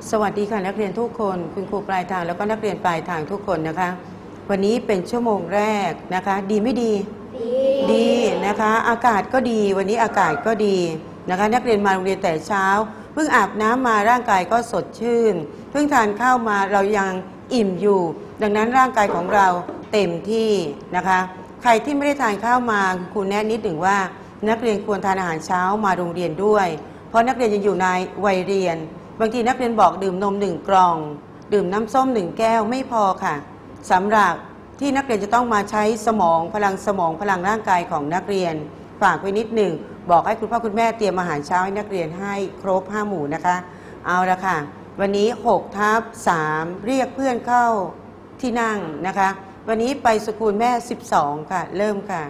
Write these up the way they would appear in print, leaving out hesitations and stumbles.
สวัสดีค่ะนักเรียนทุกคนคุณครูปลายทางแล้วก็นักเรียนปลายทางทุกคนนะคะวันนี้เป็นชั่วโมงแรกนะคะดีไม่ดีดีนะคะอากาศก็ดีวันนี้อากาศก็ดีนะคะนักเรียนมาโรงเรียนแต่เช้าเพิ่งอาบน้ำมาร่างกายก็สดชื่นเพิ่งทานข้าวมาเรายังอิ่มอยู่ดังนั้นร่างกายของเราเต็มที่นะคะใครที่ไม่ได้ทานข้าวมาครูแนะนิดหนึ่งว่านักเรียนควรทานอาหารเช้ามาโรงเรียนด้วยเพราะนักเรียนยังอยู่ในวัยเรียนบางทีนักเรียนบอกดื่มนม1 กล่องดื่มน้ำส้ม1 แก้วไม่พอค่ะสำหรับที่นักเรียนจะต้องมาใช้สมองพลังร่างกายของนักเรียนฝากไว้นิดหนึ่งบอกให้คุณพ่อคุณแม่เตรียมอาหารเช้าให้นักเรียนให้ครบ5 หมู่นะคะเอาละค่ะวันนี้6/3เรียกเพื่อนเข้าที่นั่งนะคะวันนี้ไปสกูลแม่12ค่ะเริ่มค่ะ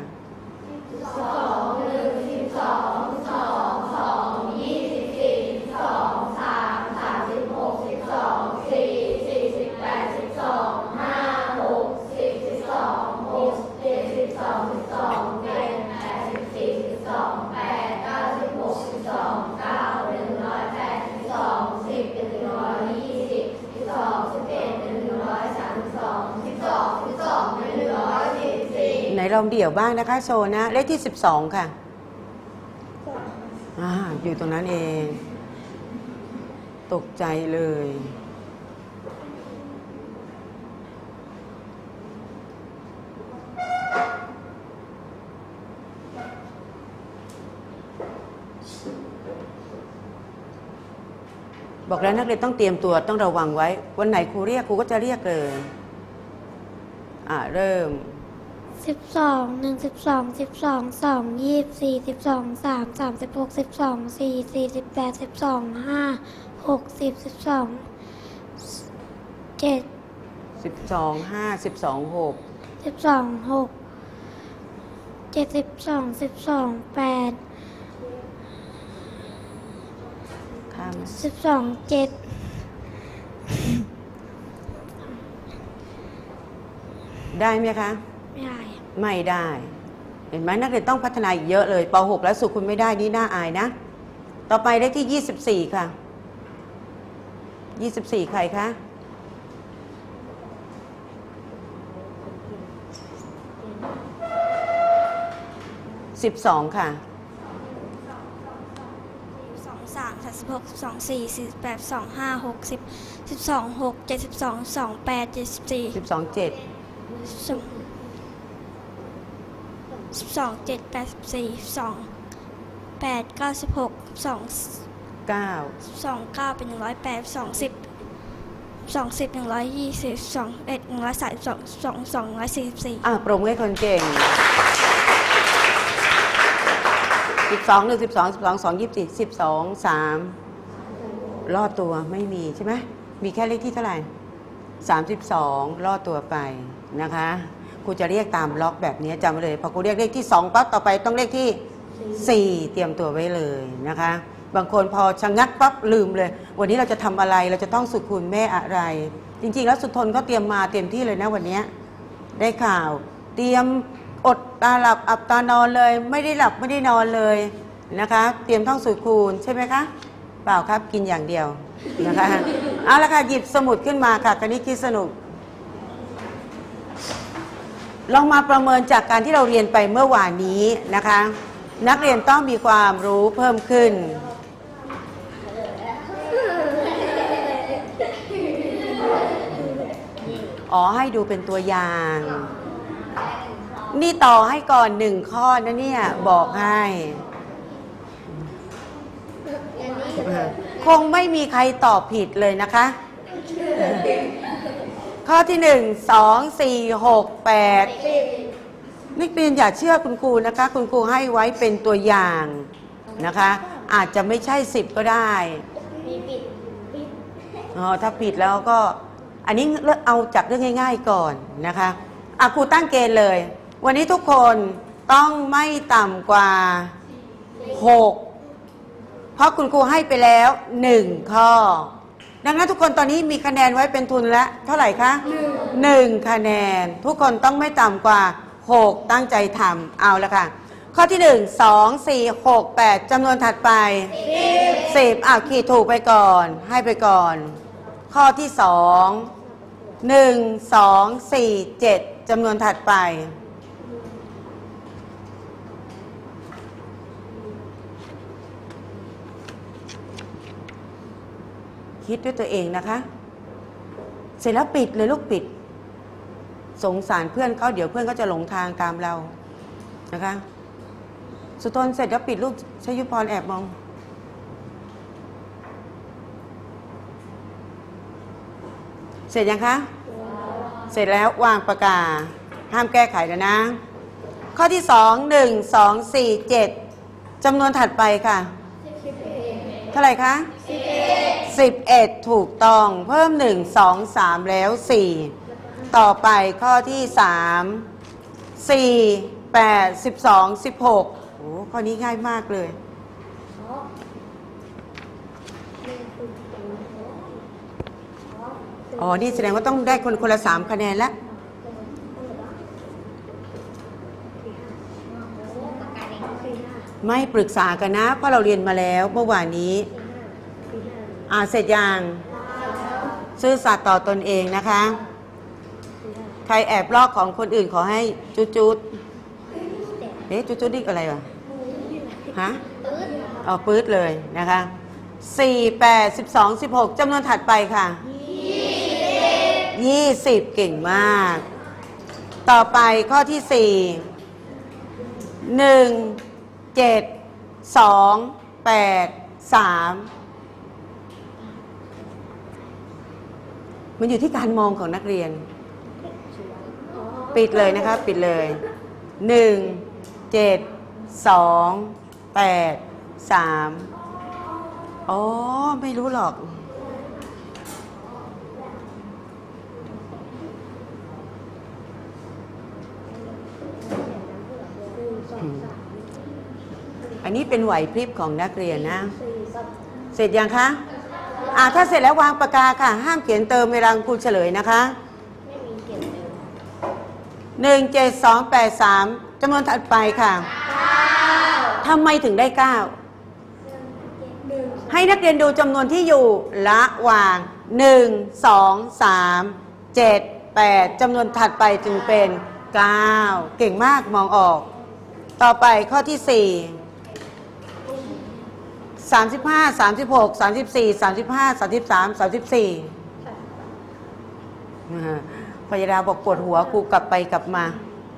ไหนลองเดี่ยวบ้างนะคะโชว์นะเลขที่12ค่ะอยู่ตรงนั้นเองตกใจเลยบอกแล้วนักเรียนต้องเตรียมตัวต้องระวังไว้วันไหนครูเรียกครูก็จะเรียกเลยเริ่ม 12 1 12 12 2 24 12 3 36 12 4 48 12 5 60 12 7 12 5 12 6 12 6 72 12 8 12 7 ได้ไหมคะไม่ได้เห็นไหมนักเรียนต้องพัฒนาอีกเยอะเลยป .6 แล้วสู่คุณไม่ได้นี่น่าอายนะต่อไปเลขที่24ค่ะ24ใครคะ12ค่ะ 3 36 12 4 48 25 60 12 6 72 28 74 12 7 12 7 84 12 8 96 12 9 เป็น108 20 20 120 21 132 144 ปรบมือให้คนเก่ง12 1 12 12 2 24 12 3รอดตัวไม่มีใช่ไหมมีแค่เลขที่เท่าไหร่32รอดตัวไปนะคะครูจะเรียกตามล็อกแบบนี้จำไว้เลยพอครูเรียกเลขที่2ปั๊บต่อไปต้องเลขที่4เตรียมตัวไว้เลยนะคะบางคนพอชะงักปั๊บลืมเลยวันนี้เราจะทำอะไรเราจะต้องสุดคุณแม่อะไรจริงๆแล้วสุดทนก็เตรียมมาเต็มที่เลยนะวันนี้ได้ข่าวเตรียมอดตาหลับอับตานอนเลยไม่ได้หลับไม่ได้นอนเลยนะคะเตรียมท่องสูตรคูณใช่ไหมคะเปล่าครับกินอย่างเดียวนะคะเอาละค่ะหยิบสมุดขึ้นมาค่ะคณิตคิดสนุกลองมาประเมินจากการที่เราเรียนไปเมื่อวานนี้นะคะนักเรียนต้องมีความรู้เพิ่มขึ้นให้ดูเป็นตัวอย่างนี่ต่อให้ก่อน1 ข้อนะเนี่ยบอกให้คงไม่มีใครตอบผิดเลยนะคะข้อที่1 2 4 6 8นักเรียนอย่าเชื่อคุณครูนะคะคุณครูให้ไว้เป็นตัวอย่างนะคะอาจจะไม่ใช่10ก็ได้ถ้าผิดแล้วก็อันนี้เอาจากเรื่องง่ายๆก่อนนะคะครูตั้งเกณฑ์เลยวันนี้ทุกคนต้องไม่ต่ำกว่า6เพราะคุณครูให้ไปแล้ว1 ข้อดังนั้นทุกคนตอนนี้มีคะแนนไว้เป็นทุนแล้วเท่าไหร่คะ1 คะแนนทุกคนต้องไม่ต่ำกว่า6ตั้งใจทำเอาละค่ะ ข้อที่1 2 4 6 8จำนวนถัดไป10ขีดถูกไปก่อนให้ไปก่อนข้อที่2 1 2 4 7จำนวนถัดไปคิดด้วยตัวเองนะคะเสร็จแล้วปิดเลยลูกปิดสงสารเพื่อนเขาเดี๋ยวเพื่อนก็จะหลงทางตามเรานะคะสุทนเสร็จแล้วปิดลูกชยุพรแอบมองเสร็จยังคะเสร็จแล้ววางปากกาห้ามแก้ไขแล้วนะข้อที่2 1 2 4 7จำนวนถัดไปค่ะเท่าไหร่คะ11ถูกต้องเพิ่ม1 2 3แล้ว4ต่อไปข้อที่3 4 8 12 16โอ้ข้อนี้ง่ายมากเลยอ๋อนี่แสดงว่าต้องได้คนละ3คะแนนแล้วไม่ปรึกษากันนะเพราะเราเรียนมาแล้วเมื่อวานนี้เสร็จยังซื่อสัตย์ต่อตนเองนะคะใครแอบลอกของคนอื่นขอให้จุดจุดจุดนี่อะไรวะฮะปื๊ดเลยนะคะ4 8 12 16จำนวนถัดไปค่ะ20เก่งมากต่อไปข้อที่4 1 7 2 8 3มันอยู่ที่การมองของนักเรียนปิดเลยนะคะปิดเลย1 7 2 8 3อ๋อไม่รู้หรอกอันนี้เป็นไหวพริบของนักเรียนนะเสร็จยังคะถ้าเสร็จแล้ววางปากกาค่ะห้ามเขียนเติมเวลาครูเฉลยนะคะ1 7 2 8 3จำนวนถัดไปค่ะทำไมถึงได้9ให้นักเรียนดูจำนวนที่อยู่ระหว่าง1 2 3 7 8จำนวนถัดไปจึงเป็น9เก่งมากมองออกต่อไปข้อที่4 35 36 34 35 33 34พยาดาบอกปวดหัวครูกลับไปกลับมา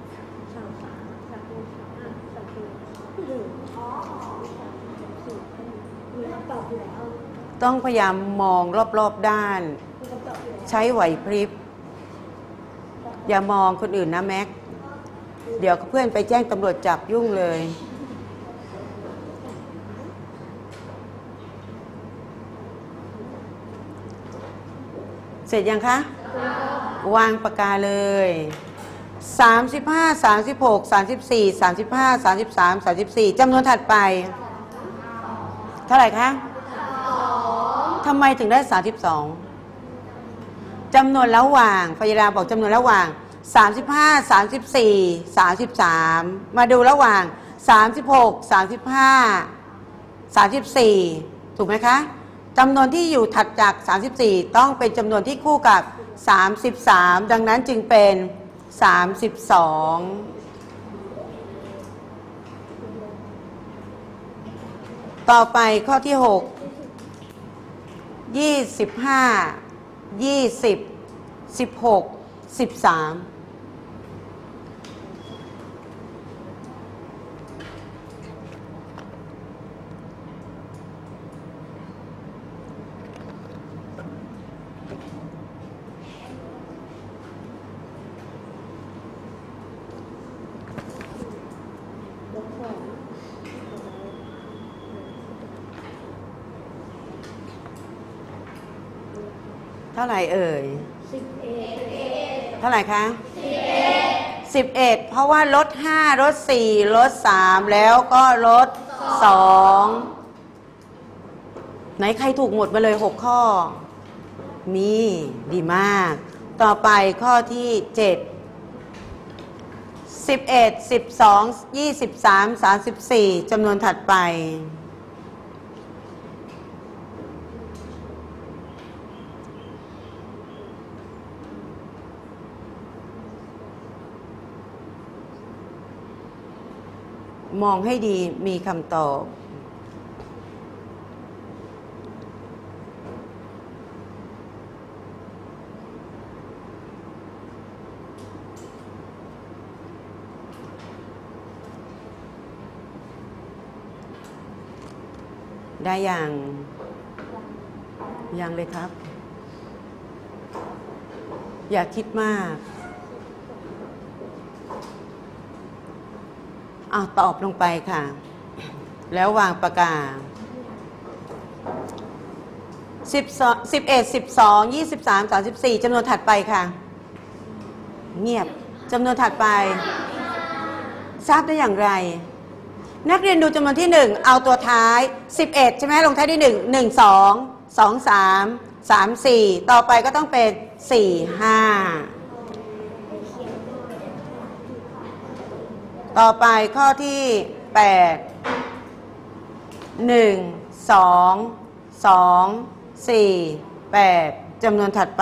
ต้องพยายามมองรอบๆด้านใช้ไหวพริบอย่ามองคนอื่นนะแม็กเดี๋ยวเพื่อนไปแจ้งตำรวจจับยุ่งเลยเสร็จยังคะวางปากกาเลย35 36 34 35 33 34จำนวนถัดไปเท่าไหร่คะทำไมถึงได้32จำนวนระหว่างพยาดาบอกจำนวนระหว่าง35 34 33มาดูระหว่าง36 35 34ถูกไหมคะจำนวนที่อยู่ถัดจาก34ต้องเป็นจำนวนที่คู่กับ33ดังนั้นจึงเป็น32ต่อไปข้อที่6 25 20 16 13เท่าไหร่เอ่ยเท่าไหร่คะ11เพราะว่าลด5ลด4ลด3แล้วก็ลด2ไหนใครถูกหมดมาเลย6ข้อมีดีมากต่อไปข้อที่7 11 12 23 34จำนวนถัดไปมองให้ดีมีคำตอบได้ยังเลยครับอย่าคิดมากตอบลงไปค่ะแล้ววางปากกา11 12 23 34จำนวนถัดไปค่ะเงียบจำนวนถัดไปทราบได้อย่างไรนักเรียนดูจำนวนที่1เอาตัวท้าย11ใช่ไหมลงท้ายที่1 1 2 2 3 3 4ต่อไปก็ต้องเป็น4 5ต่อไปข้อที่8 1 2 2 4 8จำนวนถัดไป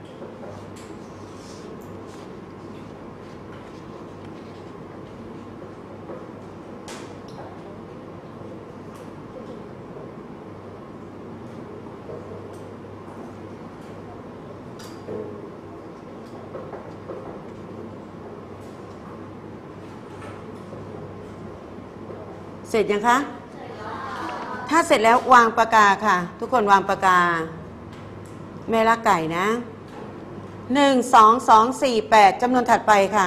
เสร็จยังคะถ้าเสร็จแล้ววางปากกาค่ะทุกคนวางปากกาแม่รักไก่นะ1 2 2 4 8จำนวนถัดไปค่ะ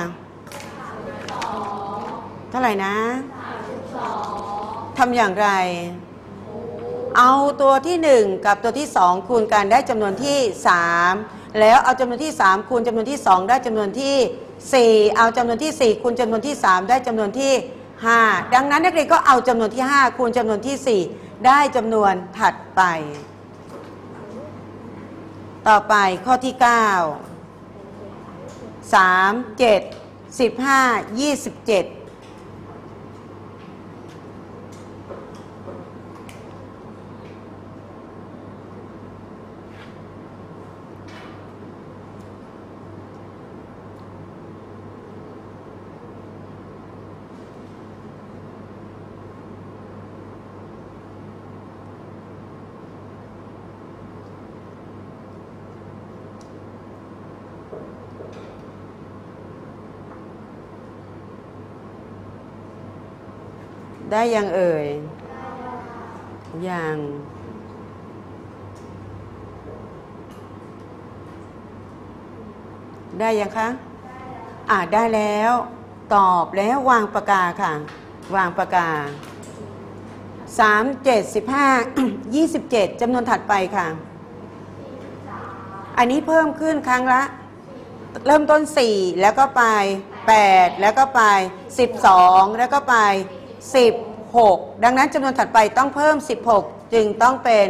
เท่าไหร่นะทำอย่างไรเอาตัวที่1กับตัวที่2คูณกันได้จำนวนที่3แล้วเอาจำนวนที่3คูณจำนวนที่2ได้จำนวนที่4เอาจำนวนที่4คูณจำนวนที่3ได้จำนวนที่5ดังนั้นนักเรียนก็เอาจำนวนที่5คูณจำนวนที่4ได้จำนวนถัดไปต่อไปข้อที่9 3 7 15 27ได้ยังเอ่ยยังได้ยังคะได้แล้วตอบแล้ววางปากกาค่ะวางปากกา3 7 15 27จำนวนถัดไปค่ะอันนี้เพิ่มขึ้นครั้งละเริ่มต้น4แล้วก็ไป8แล้วก็ไป12แล้วก็ไป16ดังนั้นจำนวนถัดไปต้องเพิ่ม16จึงต้องเป็น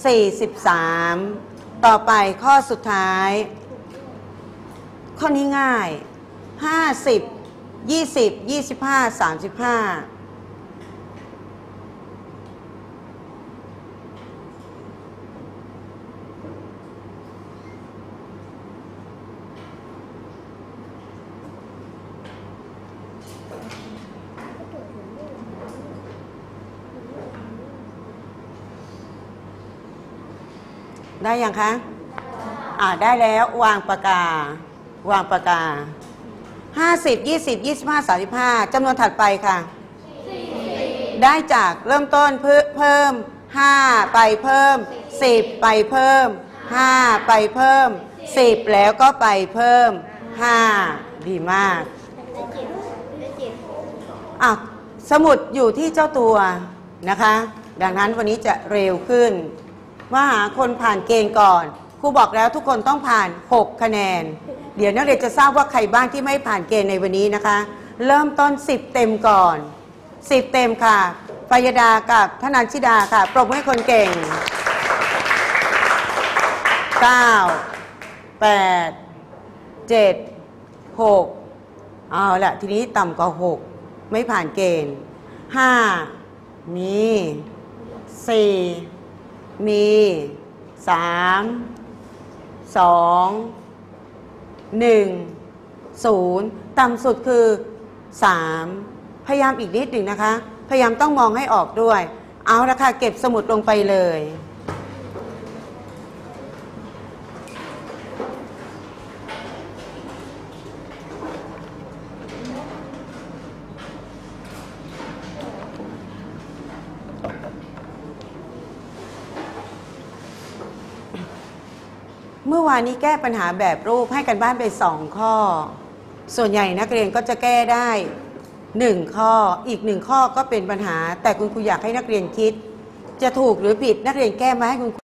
43ต่อไปข้อสุดท้ายข้อนี้ง่าย50 20 25 35ได้ยังคะได้แล้ววางปากกาวางปากกา50 20 25 35จำนวนถัดไปค่ะได้จากเริ่มต้นเพิ่ม5ไปเพิ่ม10ไปเพิ่ม5ไปเพิ่ม10แล้วก็ไปเพิ่ม5ดีมากสมุดอยู่ที่เจ้าตัวนะคะดังนั้นวันนี้จะเร็วขึ้นว่าหาคนผ่านเกณฑ์ก่อนครูบอกแล้วทุกคนต้องผ่าน6คะแนนเดี๋ยวนักเรียนจะทราบว่าใครบ้างที่ไม่ผ่านเกณฑ์ในวันนี้นะคะเริ่มต้น10เต็มก่อน10เต็มค่ะปยดากับธนัญชิดาค่ะปรบมือให้คนเก่ง9 8 7 6เอาละทีนี้ต่ำกว่า6ไม่ผ่านเกณฑ์5มี4มี3 2 1 0ต่ำสุดคือ3 พยายามอีกนิดหนึ่งนะคะ พยายามต้องมองให้ออกด้วย เอาละค่ะเก็บสมุดลงไปเลย เมื่อวานนี้แก้ปัญหาแบบรูปให้กันบ้านไป2 ข้อ ส่วนใหญ่นักเรียนก็จะแก้ได้1 ข้อ อีก1 ข้อก็เป็นปัญหา แต่คุณครูอยากให้นักเรียนคิด จะถูกหรือผิดนักเรียนแก้มาให้คุณครู